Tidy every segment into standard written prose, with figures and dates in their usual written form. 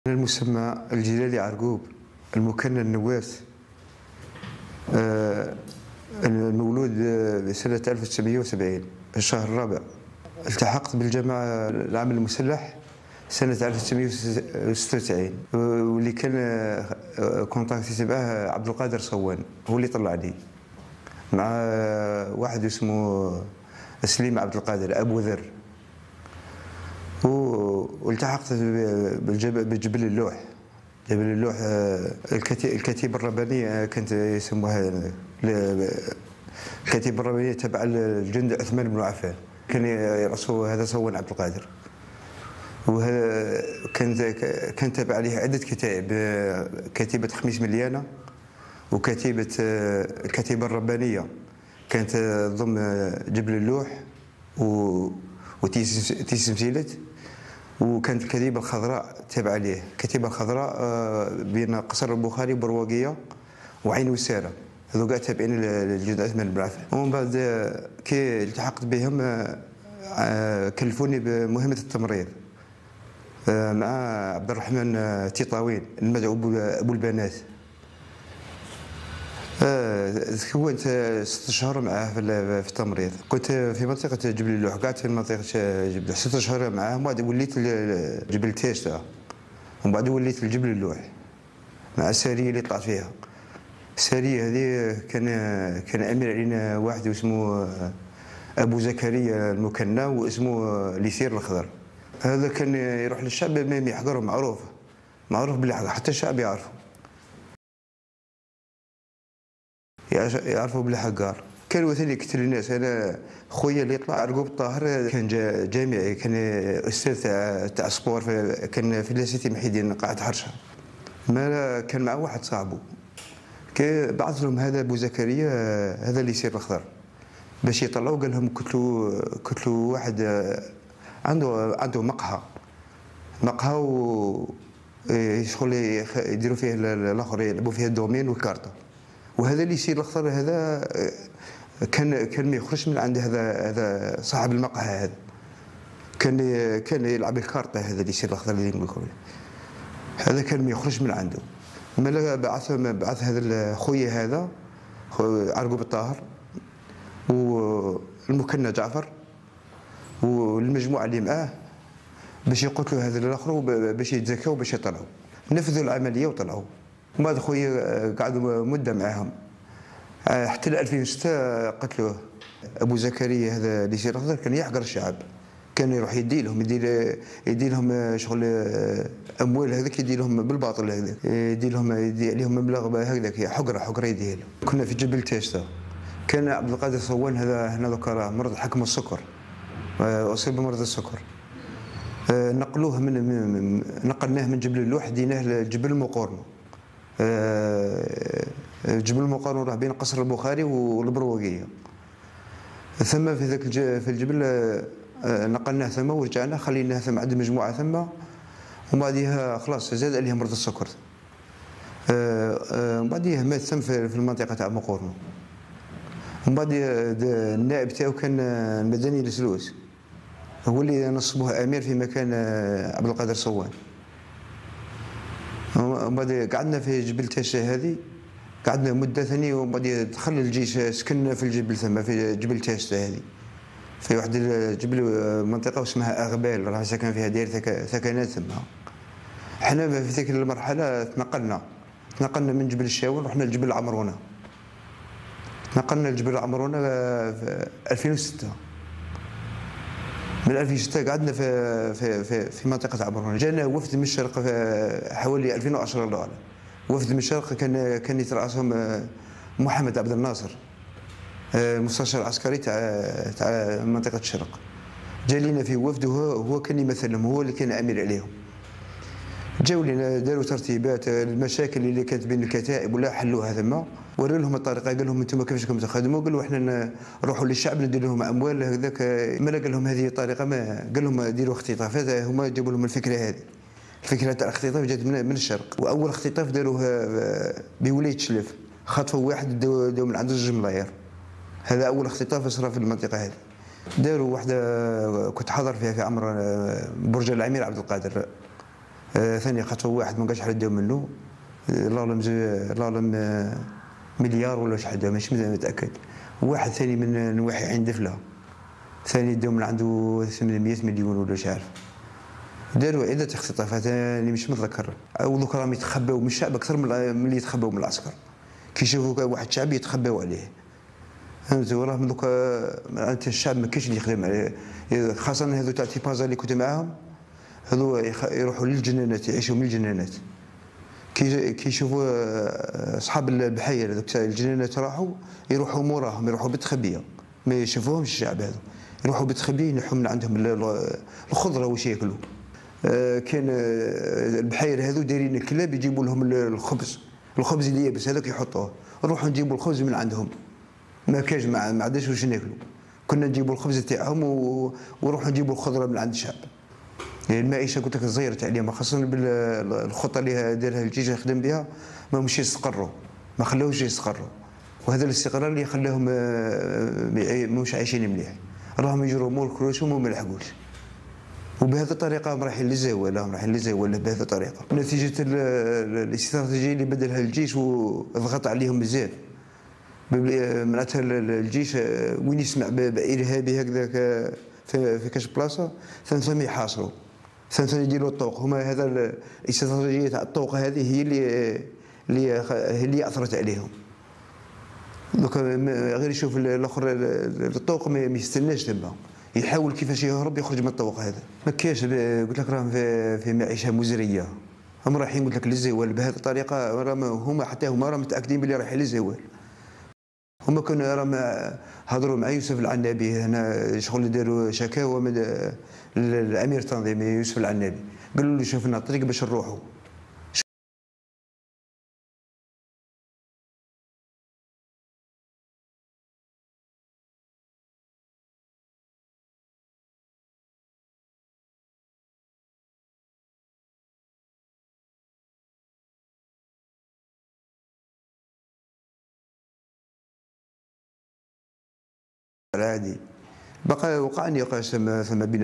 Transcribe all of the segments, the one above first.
المسمى الجلالي عرقوب المكنى النواس. المولود بسنة 1970 في الشهر الرابع. التحقت بالجامعة العمل المسلح سنة 1996، واللي كان كونتاكتي معاه عبد القادر صوان، هو اللي طلعني مع واحد اسمه سليم عبد القادر أبو ذر. والتحقت بجبل اللوح. جبل اللوح الكتيبة الربانية كانت يسموها الكتيبة الربانية تبع الجند عثمان بن عفان، كان يرأسه هذا صوان عبد القادر. وهذا كان تابع عليه عدة كتائب، كتيبة خميس مليانة وكتيبة الكتيبة الربانية كانت ضم جبل اللوح وتيس مسيلت، وكانت الكتيبة الخضراء تابعة ليه. الكتيبة الخضراء بين قصر البخاري وبرواقية وعين وسارة، هذو كاع تابعين للجند عثمان بن عفان. ومن بعد كي التحقت بهم كلفوني بمهمة التمريض مع عبد الرحمن تيطاوين المدعو أبو البنات. تكونت 6 شهور معاه في التمريض. كنت في منطقة جبل اللوح، قعدت في منطقة جبل 6 شهور معاه، ومن بعد وليت جبل تيستا، ومن بعد وليت لجبل اللوح مع السارية اللي طلعت فيها. السارية هذه كان أمير علينا واحد اسمه أبو زكريا المكنى، واسمه ليسير الخضر. هذا كان يروح للشعب ما يحقره، معروف بلي حتى الشعب يعرفوا بلي حقار. كان وثاني يقتل الناس. انا خويا اللي يطلع عرقوب الطاهر كان جامعي، كان استاذ تاع سبور، كان في لاسيتي محيدين قاعة حرشه. ما كان مع واحد صاحبه، كي بعث لهم هذا ابو زكريا هذا اللي يصير الخضر باش يطلعوا. قال لهم قتلوا واحد عنده مقهى شغل يديروا فيه الاخر، يلعبوا فيه الدومين والكارطه. وهذا اللي يصير الخضر هذا كان ما يخرجش من عنده. هذا صاحب المقهى هذا كان يلعب الكارطه. هذا اللي يصير الخضر اللي نقول هذا كان ما يخرج من عنده. مالا بعث هذا خويا هذا عرقوب الطاهر والمكنى جعفر والمجموعه اللي معاه باش يقتلوا هذا الاخر، باش يتزكوا باش يطلعوا. نفذوا العمليه وطلعوا. ومن بعد خويا قعدوا مده معاهم حتى 2006 قتلوه. ابو زكريا هذا اللي يصير الخضر كان يحقر الشعب، كان يروح يدي لهم شغل اموال هذاك، يدي لهم بالباطل هذاك، يدي عليهم مبلغ هكذاك، حقره يديه له. كنا في جبل تيستا. كان عبد القادر صوان هذا هنا ذكر مرض حكم السكر، اصيب بمرض السكر. نقلناه من جبل اللوح ديناه لجبل المقورنو. جبل المقارنة راح بين قصر البخاري والبرواقية. ثم في الجبل نقلناه ثم ورجعنا، خليناه ثم عند مجموعة ثم، ومن بعدها خلاص زاد عليه مرض السكر. ومن بعدها مات ثم في المنطقة تاع مقورنو. ومن بعد النائب تاعو كان المدني السلوس، هو اللي نصبوه امير في مكان عبد القادر صوان. ومن بعد قعدنا في جبل تيستا هذه، قعدنا مده ثانيه. ومن بعد دخل الجيش، سكننا في الجبل ثم في جبل تيستا هذه، في واحد الجبل منطقه اسمها اغبال، راه ساكن فيها داير ثكنات ثم. حنا في ذيك المرحله تنقلنا من جبل الشاول، رحنا لجبل العمرونه. تنقلنا لجبل العمرونه في 2006. من 2006 قعدنا في منطقة عمرونة. جانا وفد من الشرق في حوالي 2010 دولار. وفد من الشرق كان يترأسهم محمد عبد الناصر، المستشار العسكري تاع منطقة الشرق. جا لينا في وفد، وهو كان يمثلهم، هو اللي كان امير عليهم. جاوا لنا داروا ترتيبات المشاكل اللي كانت بين الكتائب ولا حلوها ثم، وروا لهم الطريقه. قال لهم انتم كيفاش راكم تخدموا؟ قالوا احنا نروحوا للشعب ندير لهم اموال هذاك. ما قال لهم هذه الطريقه، ما قال لهم ديروا اختطافات. هما جابوا لهم الفكره هذه. الفكره تاع الاختطاف جات من الشرق. واول اختطاف داروه بولايه شلف، خطفوا واحد داو من عند 2 ملاير. هذا اول اختطاف صرا في المنطقه هذه. داروا واحده كنت حاضر فيها في عمر برج الامير عبد القادر، ثاني خاطر واحد ما قاش حد منه، الله اعلم مليار ولا شحال ماشي متاكد. واحد ثاني من نواحي عين دفله ثاني داو من عنده 800 مليون ولا مش عارف. داروا عده اختطافات اللي مش متذكر، او دوك راهم يتخباو من الشعب اكثر من اللي يتخباو من العسكر. كي يشوفوا واحد شعبي يتخباو عليه، فهمت؟ وراه من دوك الشعب ما كاينش اللي يخدم عليه، خاصه هذو تاع تيبازا اللي كنت معاهم، هذو يروحوا للجنانات، يعيشوا من الجنانات. كي يشوفوا اصحاب البحيره هذوك تاع الجنانات يروحوا موراهم، يروحوا بالتخبيه، ما يشوفوهمش الشعب هذو، يروحوا بالتخبيه ينحوا من عندهم الخضره واش ياكلوا. كاين البحيره هذو دايرين الكلاب يجيبوا لهم الخبز اللي يابس هذاك يحطوه، نروحوا نجيبوا الخبز من عندهم، ما كاش ما عندناش واش ناكلوا، كنا نجيبوا الخبز تاعهم ونروحوا نجيبوا الخضره من عند الشعب. يعني المعيشه قلت لك صغيرت عليهم، خاصه بالخطه اللي دارها الجيش يخدم بها، ما مش يستقروا، ما خلاوش يستقروا، وهذا الاستقرار اللي خلاهم مش عايشين مليح، راهم يجروا امور كروشهم وما لحقوش. وبهذه الطريقه هم رايحين للزوال بهذه الطريقه، نتيجه الاستراتيجيه اللي بدلها الجيش وضغط عليهم بزاف. معناتها الجيش وين يسمع بارهابي هكذاك في كاش بلاصه ثاني يحاصروا، ثاني يديروا الطوق. هما هذا الاستراتيجيه تاع الطوق هذه هي اللي اثرت عليهم. دوك غير يشوف الاخر الطوق ما يستناش تما، يحاول كيفاش يهرب يخرج من الطوق هذا. ما كاينش، قلت لك راهم في معيشه مزريه، هم رايحين قلت لك للزوال بهذه الطريقه. هما حتى هما راهم متاكدين بلي رايحين للزوال. هما كانوا راهم هضروا مع يوسف العنابي هنا، شغل داروا شكاوى من الامير التنظيمي يوسف العنابي، قالوا له شوف لنا الطريق باش نروحوا. عادي بقى وقع نقاش ثم بين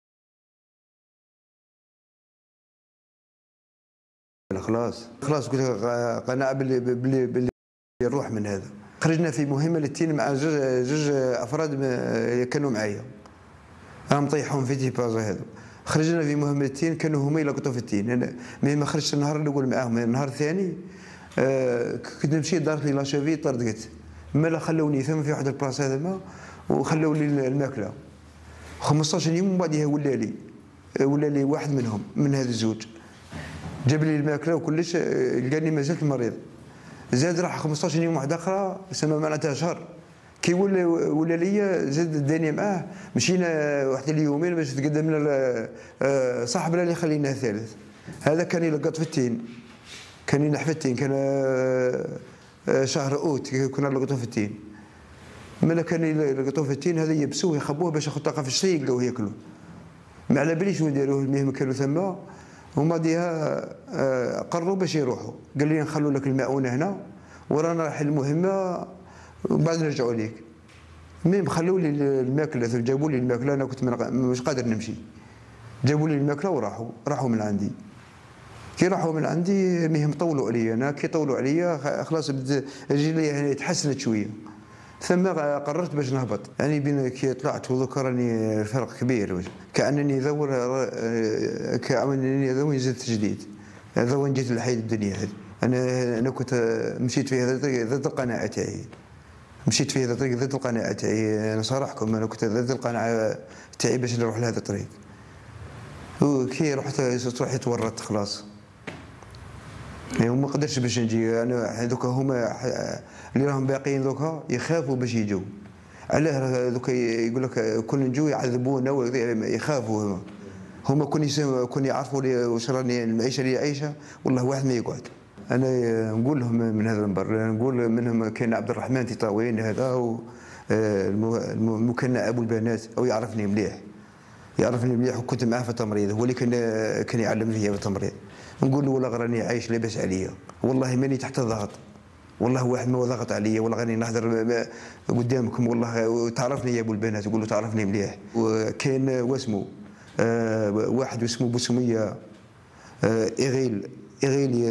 خلاص قلت قناعه باللي نروح من هذا. خرجنا في مهمه للتين مع جوج افراد كانوا معايا، راهم طيحهم في تيبازا هذو. خرجنا في مهمه التين، كانوا هما يلقطوا في التين. انا ما خرجتش النهار الاول معاهم، النهار الثاني كنت نمشي دارت لي لاشوفي طردقت، مالا خلوني ثم في واحد البلاصه هذا وخلوا لي الماكله 15 يوم. من بعدها ولا لي واحد منهم من هذا الزوج جاب لي الماكله وكلش، لقاني مازلت مريض. زاد راح 15 يوم واحده اخرى سما معناتها شهر. كي ولا لي زاد داني معاه، مشينا واحد اليومين باش تقدم لنا صاحبنا اللي خليناه ثالث. هذا كان يلقط في التين، كان ينحف التين، كان شهر اوت كنا نلقطوه في التين. مالا كان يلقطوه في التين هذا يبسوه يخبوه باش ياخذ طاقه في الشيء يلقاوه ياكلوه. ما على باليش وين داروه. المهم كانوا ثما هما ديها قرروا باش يروحوا، قال لي نخلوا لك المؤونه هنا ورانا رايحين المهمه وبعد نرجعوا ليك. المهم خلوا لي الماكله، جابوا لي الماكله، انا كنت مش قادر نمشي، جابوا لي الماكله وراحوا من عندي. كي راحوا من عندي المهم طولوا عليا، انا كي طولوا عليا خلاص رجلي يعني تحسنت شويه، ثم قررت باش نهبط. يعني بين كي طلعت وذوك راني فرق كبير، كانني ذوين زدت جديد، هذا وين جيت لحي الدنيا هذه. انا كنت مشيت في هذا الطريق ذات القناعه تاعي، مشيت في هذا الطريق ذات القناعه تاعي. انا صراحكم انا كنت ذات القناعه تاعي باش نروح لهذا الطريق. وكي رحت روحي تورطت خلاص، يعني ما قدرتش باش نجي. انا دوكا هما اللي راهم باقيين دوكا يخافوا باش يجوا. علاه دوكا يقول لك كل نجوا يعذبونا يخافوا. هما كون يعرفوا واش راني المعيشه اللي عايشه، والله واحد ما يقعد. انا نقول لهم من هذا المنبر، نقول منهم كاين عبد الرحمن تطاوين هذا المكنع ابو البنات، او يعرفني مليح وكنت معاه في التمريض، هو اللي كان يعلمني فيا في التمريض. نقول له والله راني عايش لاباس عليا، والله ماني تحت الضغط، والله واحد ما ضغط عليا، والله راني نهضر قدامكم، والله تعرفني يا ابو البنات، يقول له تعرفني مليح. وكاين واسمو واحد اسمه بوسميه إغيل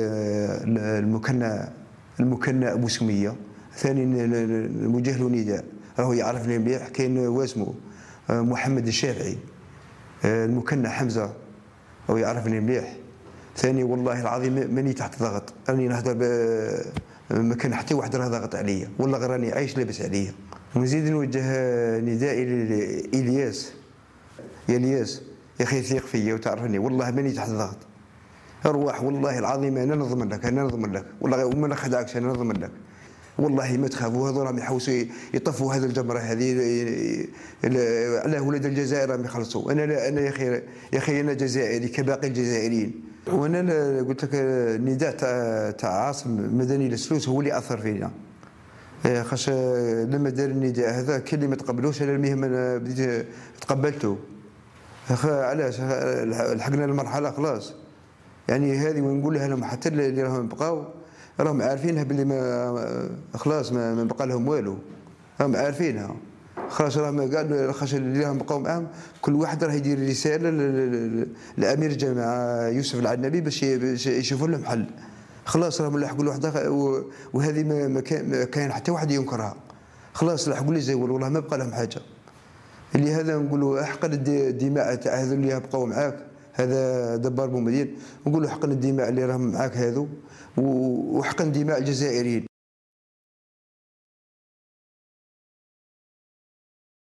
المكنى أبو سمية. ثاني نوجه له نداء، راهو يعرفني مليح، كاين واسمه محمد الشافعي، المكنى حمزة، راهو يعرفني مليح. ثاني والله العظيم ماني تحت ضغط، راني نهضر ما كان حتى واحد راه ضاغط عليا، والله غير راني عايش لاباس عليا. ونزيد نوجه ندائي لإلياس، يا الياس يا اخي ثيق فيا وتعرفني، والله ماني تحت ضغط. ارواح والله العظيم انا نضمن لك، انا نضمن لك، والله وما نخدعكش، انا نضمن لك، والله ما تخافوا. هذو راهم يحوسوا يطفوا هذه الجمره هذه على ولاد الجزائر، راهم يخلصوا. انا لا، انا يا اخي انا جزائري كباقي الجزائريين. وانا قلت لك النداء تاع عاصم مدني للسلوس هو اللي اثر فينا، خاش لما دار النداء هذا كاين اللي ما تقبلوش، انا المهم انا بديت تقبلته. علاش لحقنا المرحله خلاص يعني هذه، ونقول لها لهم حتى اللي راهم بقاو راهم عارفينها باللي ما خلاص ما بقى لهم والو، راهم عارفينها خلاص. راهم قالوا خاش اللي راهم بقاو معاهم كل واحد راه يدير رساله لامير الجامعه يوسف العنبي باش يشوفوا لهم حل. خلاص راهم لحقوا لوحدها، وهذه ما كاين حتى واحد ينكرها. خلاص لحقوا لي زول، والله ما بقى لهم حاجه. اللي هذا نقولوا احقن الدماء تاع هذو اللي بقاو معاك، هذا دبار بومدين، نقولوا حقن الدماء اللي راهم معاك هذو، وحقن دماء الجزائريين.